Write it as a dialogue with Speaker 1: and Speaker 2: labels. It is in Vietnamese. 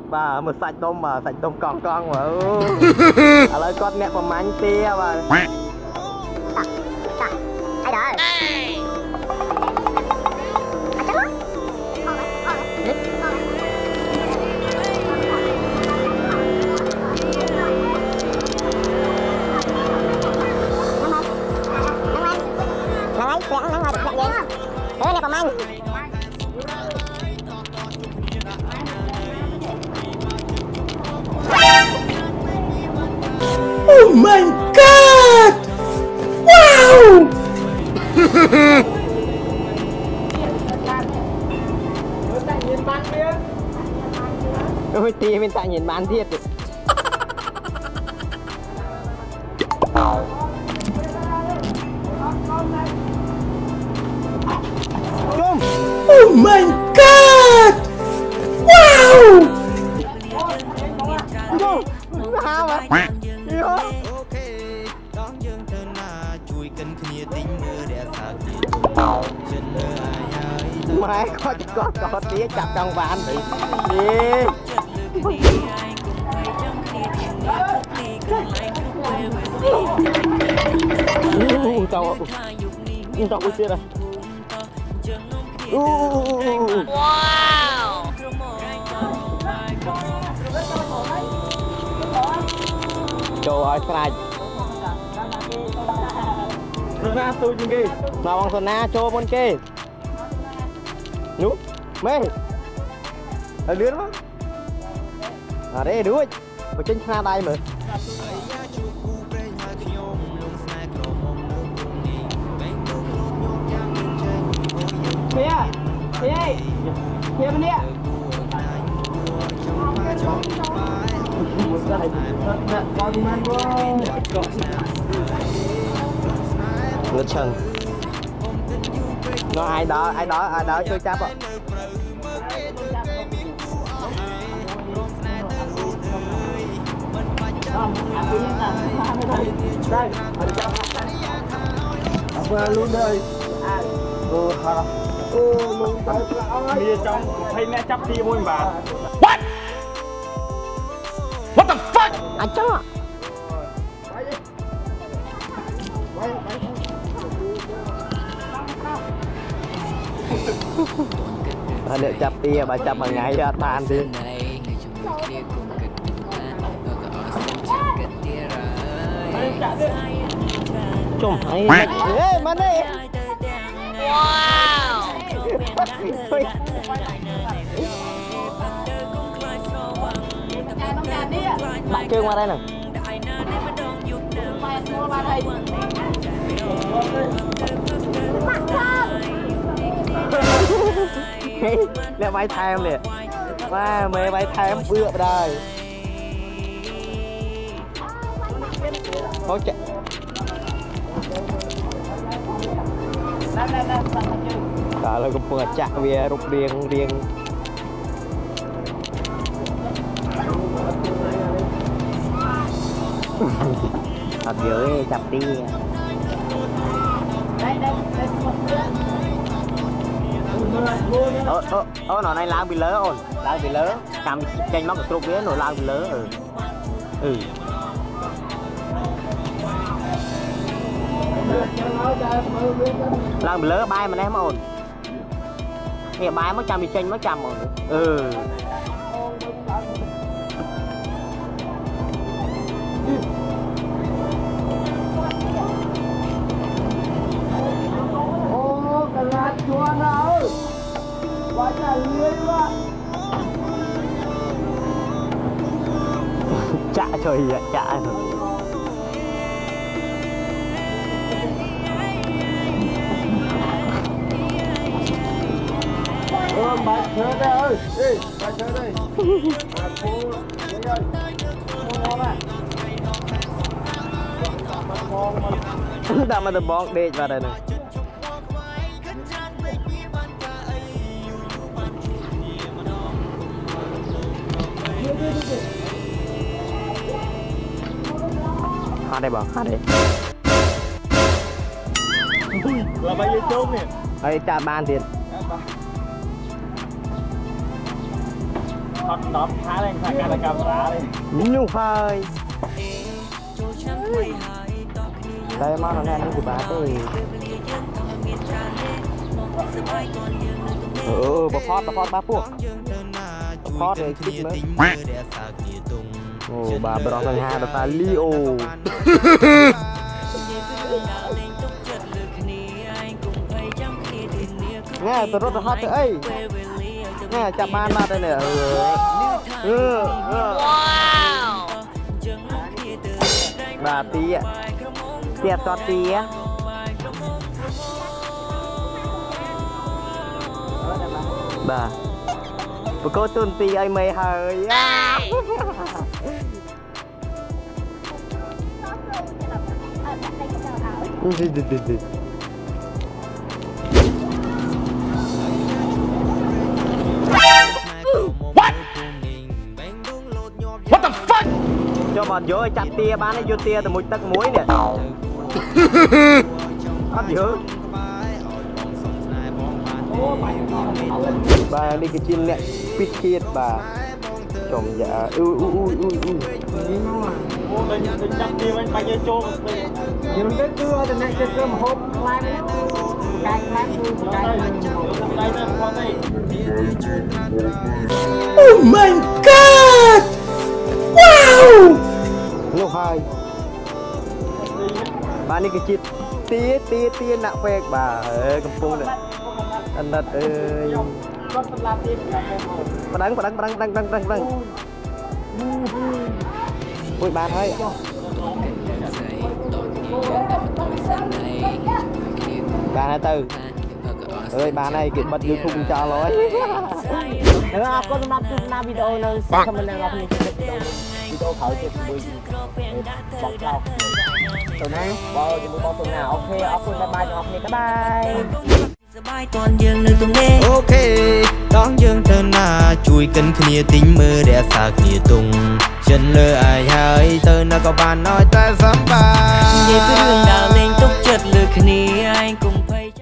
Speaker 1: bà một sạch tôm con mà à lời con nè còn mánh tia mà ai đó
Speaker 2: Oh my god! Wow!
Speaker 1: Ôi tí mình tại nhìn bán thiệt
Speaker 2: Oh my god! Wow!
Speaker 1: Mày có tía chặt trong ván thì tao ui chết rồi.
Speaker 3: Wow.
Speaker 1: Trời ơi sài
Speaker 2: Sana tu chung kì.
Speaker 1: nào bằng na cho con kê nhú mê ở lươn quá ở đây đuôi ở trên xa đây mà kia bên đây lượt chân nó ai đó chơi chấp ạ
Speaker 2: đây luôn đây bây trong thấy mẹ chấp đi môi bà what the fuck
Speaker 1: anh cho để chập tia bà chập bằng ngày ra tàn đi chung ấy mà đây
Speaker 3: Wow.
Speaker 1: bạn kêu qua đây nè nè bay tham nè哇 mê bay tham bựa đời có chạy kalau ke pengacak biar ruk rieng thật dữ chập đi nó này lang bị lỡ ổn lang bị lỡ cầm tranh móc trục với nồi lang bị lỡ lang bị lỡ bay mà em ổn nghe bay mất trăm bị tranh mất trăm ổn chạ trời ạ chạ rồi
Speaker 2: bà chơi đây ơi đi bà chơi đây
Speaker 1: đã mà được bóng đi vào đây này đây bọn đây
Speaker 2: là bao nhiêu chốn nè
Speaker 1: đây trả ban tiền
Speaker 2: ช็อตน็อตท้าเลยค่ะการกำราเลย
Speaker 1: นุ่งไฟได้มาทางนั้นนี่คือบาเต้บพอดมาพวกพอดเลยคิดมั้ยโอ้บาบรองสังหารตาลีโอง่ายตัวรถฮอตเอ้ยง่ายจับบ้านมาได้เนี่ยว้าวบาตีอ่ะเตียต่อตีอ่ะบาปกติตุนตีไอไม่หายดิWhat the fuck cho mà vô chặt tia bán ấy vô tia từ mũi tắc muối nè bắt dữ bà đi cái chim nè pít kiệt bà chồng dạ chặt tia anh bay vô nhưng cái cưa từ này cái cưa mà hộp lại đấy cái Oh my god Wow Lúc hai bà này cái chít tía nặng phê bà ơi cầm phu này anh đặt ơi bà đăng ui bà thôi bà này từ ơi bà này kịp bật YouTube cho lối nếu आप को तुम video nó comment lên आप video khởi cho tụi bọc lao tụi này bao tụi bọc tụi nào ok आप को bye bye cho आप bye bye ok ต้องយើងទៅណាជួយកិនគ្នាទិញមើលរក្សាគ្នាទុងចិនលើអាយហើយទៅណាក៏បានឲ្យតែសំបាននិយាយពីរឿង